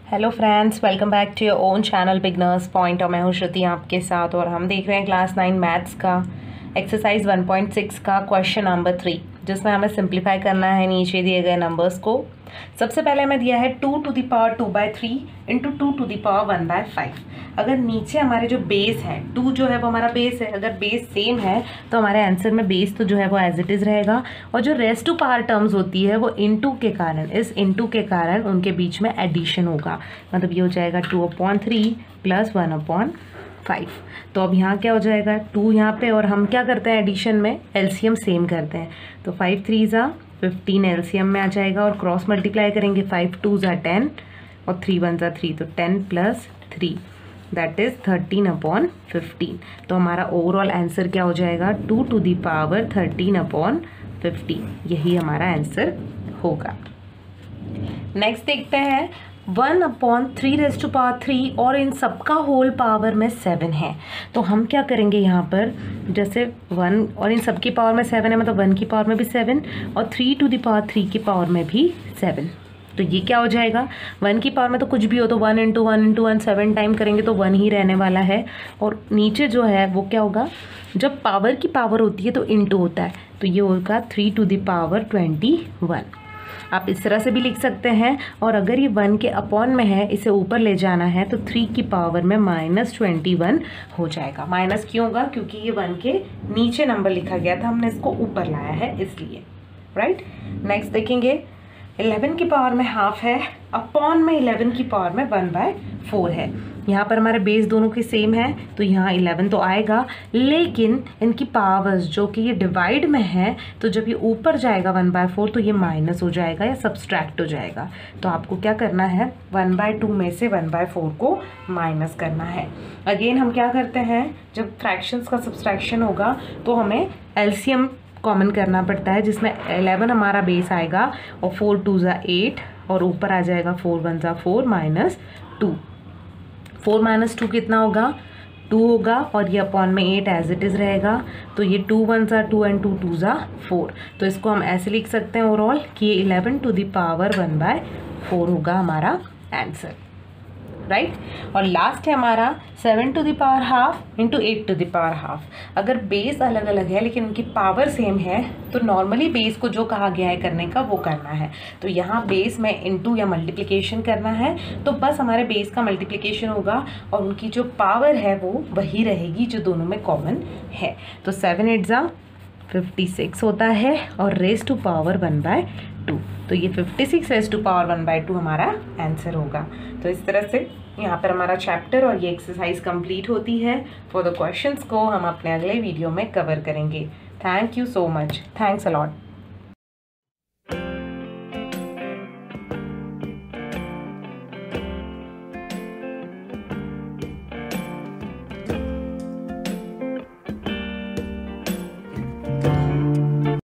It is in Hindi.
Hello friends, welcome back to your own channel beginners point. और मैं हूँ श्रुति आपके साथ, और हम देख रहे हैं क्लास 9 मैथ्स का एक्सरसाइज 1.6 का क्वेश्चन नंबर 3, जिसमें हमें सिंप्लीफाई करना है नीचे दिए गए नंबर्स को। सबसे पहले हमें दिया है 2 to the power 2/3 into 2 to the power 1/5। अगर नीचे हमारे जो बेस है 2 जो है वो हमारा बेस है, अगर बेस सेम है तो हमारे आंसर में बेस तो जो है वो एज इट इज़ रहेगा, और जो रेस्ट टू पावर टर्म्स होती है वो इनटू के कारण, इस इनटू के कारण उनके बीच में एडिशन होगा। मतलब ये हो जाएगा 2/3 प्लस 1/5। तो अब यहाँ क्या हो जाएगा 2 यहाँ पे, और हम क्या करते हैं एडिशन में एलसीएम सेम करते हैं। तो 5 3 15 एलसीएम में आ जाएगा, और क्रॉस मल्टीप्लाई करेंगे 5 2 10 और 3 1 3, तो 10 + 3 दैट इज 13/15। तो हमारा ओवरऑल आंसर क्या हो जाएगा 2 टू द पावर 13/15। यही हमारा आंसर होगा। नेक्स्ट देखते हैं 1/3 और इन सबका होल पावर में 7 है। तो हम क्या करेंगे यहाँ पर, जैसे 1 और इन सबकी पावर में 7 है, मतलब 1 की पावर में भी 7 और 3 टू द पावर 3 की पावर में भी 7। तो ये क्या हो जाएगा 1 की पावर में तो कुछ भी हो, तो 1 × 1 × 1 7 टाइम करेंगे तो 1 ही रहने वाला है। और नीचे जो है वो क्या होगा, जब पावर की पावर होती है तो इंटू होता है, तो ये होगा 3 टू द पावर 21। आप इस तरह से भी लिख सकते हैं, और अगर ये 1 के अपॉन में है, इसे ऊपर ले जाना है तो 3 की पावर में -21 हो जाएगा। माइनस क्यों होगा, क्योंकि ये 1 के नीचे नंबर लिखा गया था, हमने इसको ऊपर लाया है इसलिए, राइट। नेक्स्ट देखेंगे 11 की पावर में हाफ है, अपॉन में 11 की पावर में 1/4 है। यहाँ पर हमारे बेस दोनों के सेम है, तो यहाँ 11 तो आएगा, लेकिन इनकी पावर्स जो कि ये डिवाइड में है, तो जब ये ऊपर जाएगा 1/4 तो ये माइनस हो जाएगा या सब्सट्रैक्ट हो जाएगा। तो आपको क्या करना है 1/2 में से 1/4 को माइनस करना है। अगेन हम क्या करते हैं, जब फ्रैक्शंस का सब्सट्रैक्शन होगा तो हमें एलसीएम कॉमन करना पड़ता है, जिसमें 11 हमारा बेस आएगा और 4 2 8 और ऊपर आ जाएगा 4 1 4 -2। 4 - 2 कितना होगा 2 होगा, और ये अपॉन में 8 एज इट इज़ रहेगा। तो ये 2 1 2 एंड 2 2 4। तो इसको हम ऐसे लिख सकते हैं ओवरऑल कि ये 11 टू द पावर 1/4 होगा हमारा आंसर, राइट। और लास्ट है हमारा 7 to the power half into 8 to the power half. अगर बेस अलग अलग है लेकिन उनकी पावर सेम है, तो नॉर्मली बेस को जो कहा गया है करने का वो करना है। तो यहाँ बेस में इंटू या मल्टीप्लिकेशन करना है, तो बस हमारे बेस का मल्टीप्लिकेशन होगा और उनकी जो पावर है वो वही रहेगी जो दोनों में कॉमन है। तो 7 8 56 होता है, और रेज़ टू पावर 1/2। तो ये 56 रेज़ टू पावर 1/2 हमारा आंसर होगा। तो इस तरह से यहाँ पर हमारा चैप्टर और ये एक्सरसाइज कंप्लीट होती है। फॉर द क्वेश्चंस को हम अपने अगले वीडियो में कवर करेंगे। Thank you so much, thanks a lot.